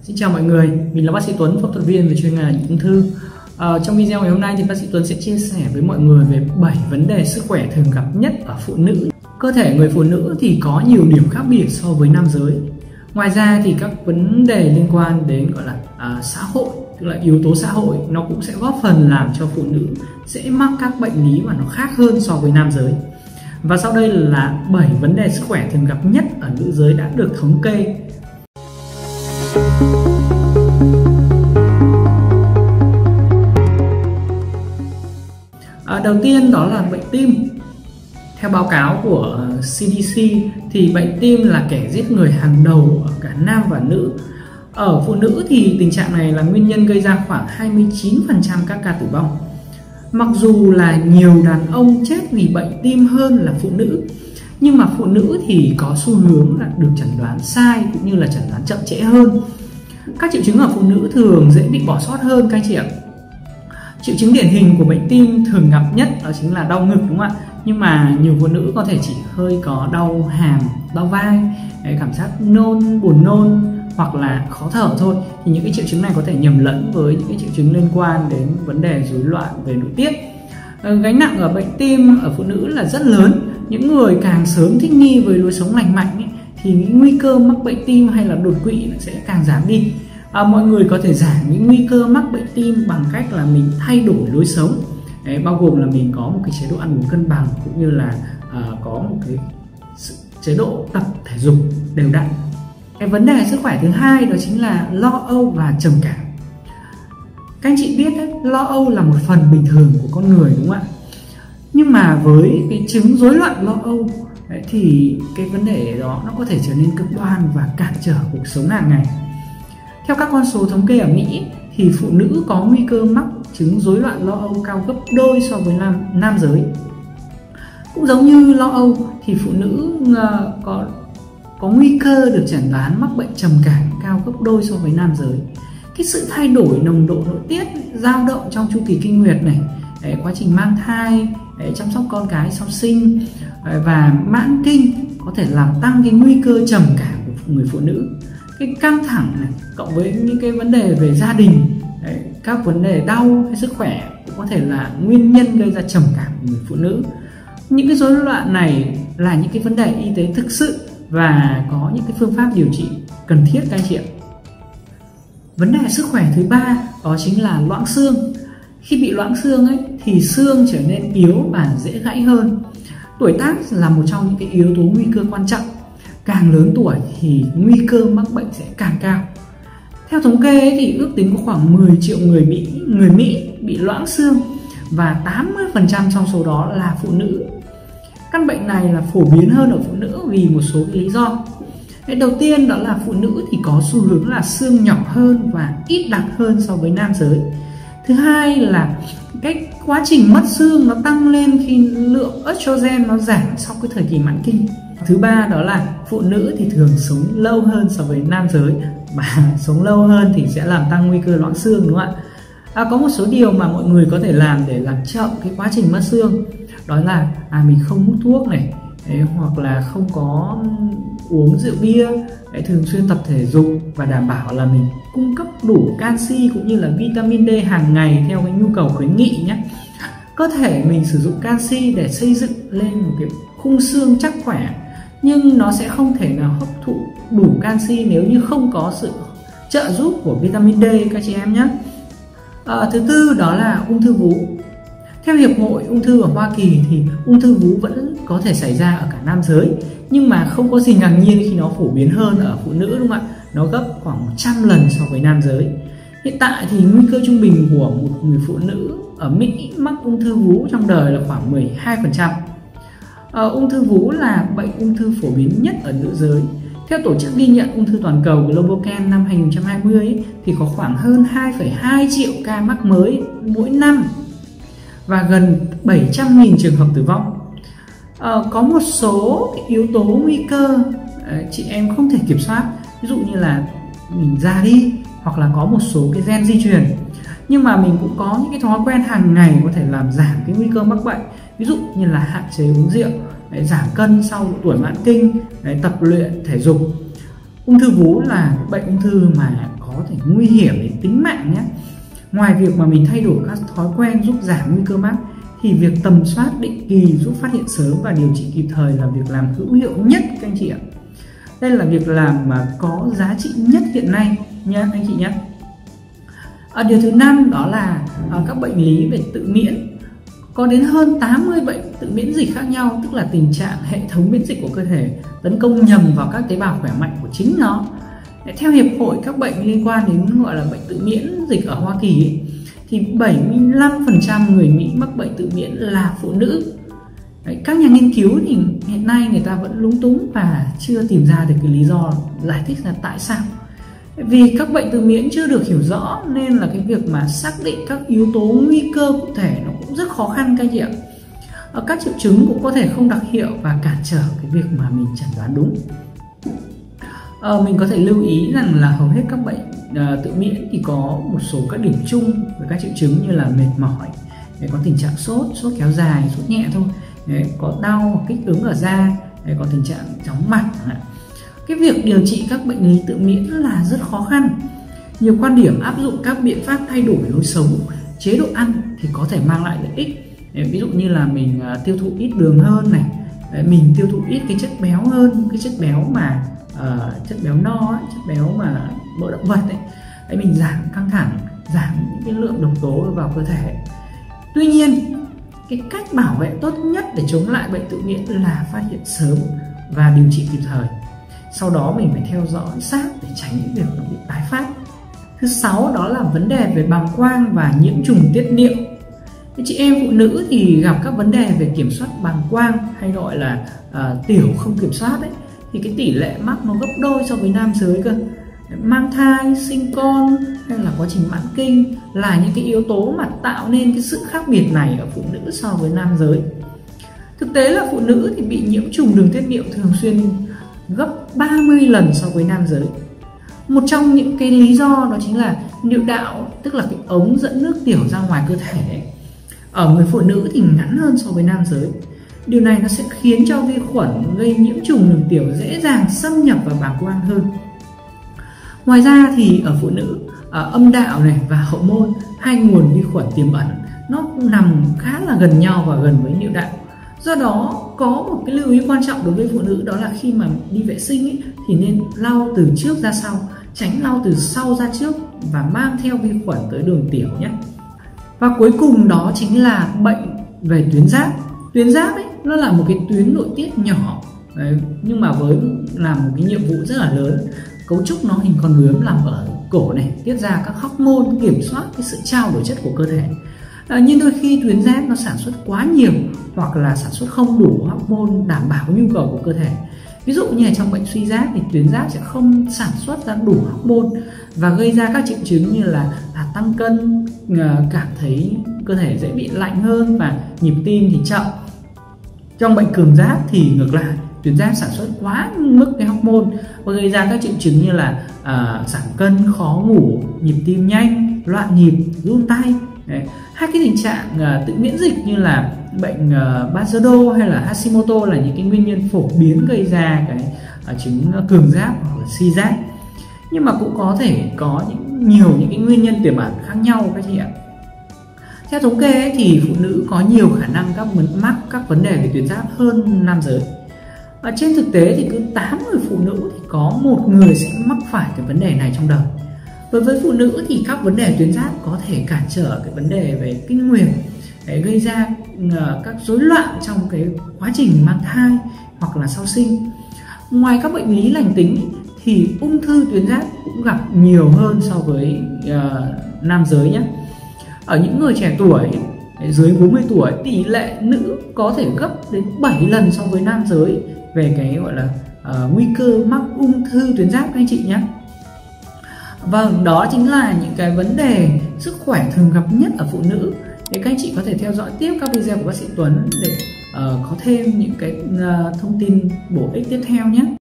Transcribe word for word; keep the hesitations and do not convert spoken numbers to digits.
Xin chào mọi người, mình là bác sĩ Tuấn, phẫu thuật viên về chuyên ngành ung thư. À, trong video ngày hôm nay thì bác sĩ Tuấn sẽ chia sẻ với mọi người về bảy vấn đề sức khỏe thường gặp nhất ở phụ nữ. Cơ thể người phụ nữ thì có nhiều điểm khác biệt so với nam giới. Ngoài ra thì các vấn đề liên quan đến gọi là à, xã hội, tức là yếu tố xã hội, nó cũng sẽ góp phần làm cho phụ nữ sẽ mắc các bệnh lý mà nó khác hơn so với nam giới. Và sau đây là bảy vấn đề sức khỏe thường gặp nhất ở nữ giới đã được thống kê. À, đầu tiên đó là bệnh tim. Theo báo cáo của xê đê xê thì bệnh tim là kẻ giết người hàng đầu ở cả nam và nữ. Ở phụ nữ thì tình trạng này là nguyên nhân gây ra khoảng hai mươi chín phần trăm các ca tử vong. Mặc dù là nhiều đàn ông chết vì bệnh tim hơn là phụ nữ, nhưng mà phụ nữ thì có xu hướng là được chẩn đoán sai cũng như là chẩn đoán chậm trễ hơn. Các triệu chứng ở phụ nữ thường dễ bị bỏ sót hơn các anh chị ạ. Triệu chứng điển hình của bệnh tim thường gặp nhất đó chính là đau ngực, đúng không ạ? Nhưng mà nhiều phụ nữ có thể chỉ hơi có đau hàm, đau vai, cảm giác nôn, buồn nôn hoặc là khó thở thôi. Thì những cái triệu chứng này có thể nhầm lẫn với những cái triệu chứng liên quan đến vấn đề rối loạn về nội tiết. Gánh nặng ở bệnh tim ở phụ nữ là rất lớn. Những người càng sớm thích nghi với lối sống lành mạnh ấy, thì những nguy cơ mắc bệnh tim hay là đột quỵ sẽ càng giảm đi. À, mọi người có thể giảm những nguy cơ mắc bệnh tim bằng cách là mình thay đổi lối sống. Đấy, bao gồm là mình có một cái chế độ ăn uống cân bằng cũng như là à, có một cái chế độ tập thể dục đều đặn. Cái vấn đề sức khỏe thứ hai đó chính là lo âu và trầm cảm. Các anh chị biết đấy, lo âu là một phần bình thường của con người, đúng không ạ? Nhưng mà với cái chứng rối loạn lo âu đấy, thì cái vấn đề đó nó có thể trở nên cực đoan và cản trở cuộc sống hàng ngày. Theo các con số thống kê ở Mỹ thì phụ nữ có nguy cơ mắc chứng rối loạn lo âu cao gấp đôi so với nam, nam giới. Cũng giống như lo âu thì phụ nữ uh, có, có nguy cơ được chẩn đoán mắc bệnh trầm cảm cao gấp đôi so với nam giới. Cái sự thay đổi nồng độ nội tiết, dao động trong chu kỳ kinh nguyệt này, đấy, quá trình mang thai, đấy, chăm sóc con cái sau sinh đấy, và mãn kinh có thể làm tăng cái nguy cơ trầm cảm của người phụ nữ. Cái căng thẳng này cộng với những cái vấn đề về gia đình, đấy, các vấn đề đau hay sức khỏe cũng có thể là nguyên nhân gây ra trầm cảm của người phụ nữ. Những cái rối loạn này là những cái vấn đề y tế thực sự và có những cái phương pháp điều trị cần thiết các anh chị ạ. Vấn đề sức khỏe thứ ba đó chính là loãng xương. Khi bị loãng xương ấy thì xương trở nên yếu và dễ gãy hơn. Tuổi tác là một trong những cái yếu tố nguy cơ quan trọng. Càng lớn tuổi thì nguy cơ mắc bệnh sẽ càng cao. Theo thống kê thì ước tính có khoảng mười triệu người Mỹ, người Mỹ bị loãng xương và tám mươi phần trăm trong số đó là phụ nữ. Căn bệnh này là phổ biến hơn ở phụ nữ vì một số lý do. Cái đầu tiên đó là phụ nữ thì có xu hướng là xương nhỏ hơn và ít đặc hơn so với nam giới. Thứ hai là cái quá trình mất xương nó tăng lên khi lượng estrogen nó giảm sau cái thời kỳ mãn kinh. Thứ ba đó là phụ nữ thì thường sống lâu hơn so với nam giới, và sống lâu hơn thì sẽ làm tăng nguy cơ loãng xương, đúng không ạ? À, có một số điều mà mọi người có thể làm để làm chậm cái quá trình mất xương, đó là à, mình không hút thuốc này, đấy, hoặc là không có uống rượu bia, đấy, thường xuyên tập thể dục và đảm bảo là mình cung cấp đủ canxi cũng như là vitamin D hàng ngày theo cái nhu cầu khuyến nghị nhé. Cơ thể mình sử dụng canxi để xây dựng lên một cái khung xương chắc khỏe, nhưng nó sẽ không thể nào hấp thụ đủ canxi nếu như không có sự trợ giúp của vitamin D các chị em nhé. À, thứ tư đó là ung thư vú. Theo Hiệp hội Ung thư ở Hoa Kỳ thì ung thư vú vẫn có thể xảy ra ở cả nam giới, nhưng mà không có gì ngạc nhiên khi nó phổ biến hơn ở phụ nữ, đúng không ạ? Nó gấp khoảng một trăm lần so với nam giới. Hiện tại thì nguy cơ trung bình của một người phụ nữ ở Mỹ mắc ung thư vú trong đời là khoảng mười hai phần trăm. À, ung thư vú là bệnh ung thư phổ biến nhất ở nữ giới. Theo tổ chức ghi nhận ung thư toàn cầu GlobalCan năm hai không hai không ấy, thì có khoảng hơn hai phẩy hai triệu ca mắc mới mỗi năm và gần bảy trăm nghìn trường hợp tử vong. À, có một số cái yếu tố nguy cơ à, chị em không thể kiểm soát, ví dụ như là mình già đi hoặc là có một số cái gen di truyền. Nhưng mà mình cũng có những cái thói quen hàng ngày có thể làm giảm cái nguy cơ mắc bệnh, ví dụ như là hạn chế uống rượu, đấy, giảm cân sau độ tuổi mãn kinh, đấy, tập luyện thể dục. Ung thư vú là bệnh ung thư mà có thể nguy hiểm đến tính mạng nhé. Ngoài việc mà mình thay đổi các thói quen giúp giảm nguy cơ mắc, thì việc tầm soát định kỳ giúp phát hiện sớm và điều trị kịp thời là việc làm hữu hiệu nhất các anh chị ạ. Đây là việc làm mà có giá trị nhất hiện nay nhé anh chị nhé. À, điều thứ năm đó là à, các bệnh lý về tự miễn. Có đến hơn tám mươi bệnh tự miễn dịch khác nhau, tức là tình trạng hệ thống miễn dịch của cơ thể tấn công nhầm vào các tế bào khỏe mạnh của chính nó. Theo Hiệp hội các bệnh liên quan đến gọi là bệnh tự miễn dịch ở Hoa Kỳ ấy, thì bảy mươi lăm phần trăm người Mỹ mắc bệnh tự miễn là phụ nữ. Đấy, các nhà nghiên cứu thì hiện nay người ta vẫn lúng túng và chưa tìm ra được cái lý do giải thích là tại sao. Vì các bệnh tự miễn chưa được hiểu rõ nên là cái việc mà xác định các yếu tố nguy cơ cụ thể nó cũng rất khó khăn các anh chị ạ. Các triệu chứng cũng có thể không đặc hiệu và cản trở cái việc mà mình chẩn đoán đúng. Ờ, mình có thể lưu ý rằng là hầu hết các bệnh uh, tự miễn thì có một số các điểm chung với các triệu chứng như là mệt mỏi, để có tình trạng sốt, sốt kéo dài, sốt nhẹ thôi, để có đau hoặc kích ứng ở da, để có tình trạng chóng mặt. Cái việc điều trị các bệnh lý tự miễn là rất khó khăn. Nhiều quan điểm áp dụng các biện pháp thay đổi lối sống, chế độ ăn thì có thể mang lại lợi ích. Ví dụ như là mình uh, tiêu thụ ít đường hơn này, mình tiêu thụ ít cái chất béo hơn, cái chất béo mà uh, chất béo no ấy, chất béo mà mỡ động vật ấy. Đấy, mình giảm căng thẳng, giảm những cái lượng độc tố vào cơ thể. Tuy nhiên, cái cách bảo vệ tốt nhất để chống lại bệnh tự miễn là phát hiện sớm và điều trị kịp thời. Sau đó mình phải theo dõi sát để tránh những việc nó bị tái phát. Thứ sáu đó là vấn đề về bàng quang và nhiễm trùng tiết niệu. Chị em phụ nữ thì gặp các vấn đề về kiểm soát bàng quang hay gọi là uh, tiểu không kiểm soát ấy, thì cái tỷ lệ mắc nó gấp đôi so với nam giới cơ. Mang thai, sinh con hay là quá trình mãn kinh là những cái yếu tố mà tạo nên cái sự khác biệt này ở phụ nữ so với nam giới. Thực tế là phụ nữ thì bị nhiễm trùng đường tiết niệu thường xuyên gấp ba mươi lần so với nam giới. Một trong những cái lý do đó chính là niệu đạo, tức là cái ống dẫn nước tiểu ra ngoài cơ thể ấy, ở người phụ nữ thì ngắn hơn so với nam giới. Điều này nó sẽ khiến cho vi khuẩn gây nhiễm trùng đường tiểu dễ dàng xâm nhập vào bàng quang hơn. Ngoài ra thì ở phụ nữ, ở âm đạo này và hậu môn, hai nguồn vi khuẩn tiềm ẩn nó nằm khá là gần nhau và gần với niệu đạo. Do đó có một cái lưu ý quan trọng đối với phụ nữ, đó là khi mà đi vệ sinh ấy, thì nên lau từ trước ra sau, tránh lau từ sau ra trước và mang theo vi khuẩn tới đường tiểu nhé. Và cuối cùng đó chính là bệnh về tuyến giáp. Tuyến giáp ấy nó là một cái tuyến nội tiết nhỏ đấy, nhưng mà với làm một cái nhiệm vụ rất là lớn. Cấu trúc nó hình con bướm nằm ở cổ này, tiết ra các hormone kiểm soát cái sự trao đổi chất của cơ thể. À, nhưng đôi khi tuyến giáp nó sản xuất quá nhiều hoặc là sản xuất không đủ hormone đảm bảo nhu cầu của cơ thể. Ví dụ như là trong bệnh suy giáp thì tuyến giáp sẽ không sản xuất ra đủ hormone và gây ra các triệu chứng như là à, tăng cân, cảm thấy cơ thể dễ bị lạnh hơn và nhịp tim thì chậm. Trong bệnh cường giáp thì ngược lại, tuyến giáp sản xuất quá mức cái hormone và gây ra các triệu chứng như là à, giảm cân, khó ngủ, nhịp tim nhanh, loạn nhịp, run tay. Đấy. Hai cái tình trạng uh, tự miễn dịch như là bệnh uh, Basedow hay là Hashimoto là những cái nguyên nhân phổ biến gây ra cái uh, chứng cường giáp hoặc là suy giáp. Nhưng mà cũng có thể có những, nhiều những cái nguyên nhân tiềm ẩn khác nhau các chị ạ. Theo thống kê ấy, thì phụ nữ có nhiều khả năng các mắc các vấn đề về tuyến giáp hơn nam giới. Và trên thực tế thì cứ tám người phụ nữ thì có một người sẽ mắc phải cái vấn đề này trong đời. Đối với phụ nữ thì các vấn đề tuyến giáp có thể cản trở cái vấn đề về kinh nguyệt, để gây ra các rối loạn trong cái quá trình mang thai hoặc là sau sinh. Ngoài các bệnh lý lành tính thì ung thư tuyến giáp cũng gặp nhiều hơn so với uh, nam giới nhé. Ở những người trẻ tuổi dưới bốn mươi tuổi, tỷ lệ nữ có thể gấp đến bảy lần so với nam giới về cái gọi là uh, nguy cơ mắc ung thư tuyến giáp các anh chị nhé. Vâng, đó chính là những cái vấn đề sức khỏe thường gặp nhất ở phụ nữ. Để các anh chị có thể theo dõi tiếp các video của bác sĩ Tuấn để uh, có thêm những cái uh, thông tin bổ ích tiếp theo nhé.